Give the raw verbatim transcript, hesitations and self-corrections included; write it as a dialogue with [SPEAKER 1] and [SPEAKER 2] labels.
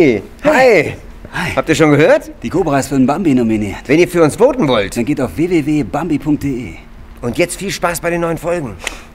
[SPEAKER 1] Bambi! Hi!
[SPEAKER 2] Hi.
[SPEAKER 1] Habt ihr schon gehört?
[SPEAKER 2] Die Cobra ist für den Bambi nominiert.
[SPEAKER 1] Wenn ihr für uns voten wollt,
[SPEAKER 2] Dann geht auf w w w punkt bambi punkt de.
[SPEAKER 1] und jetzt viel Spaß bei den neuen Folgen.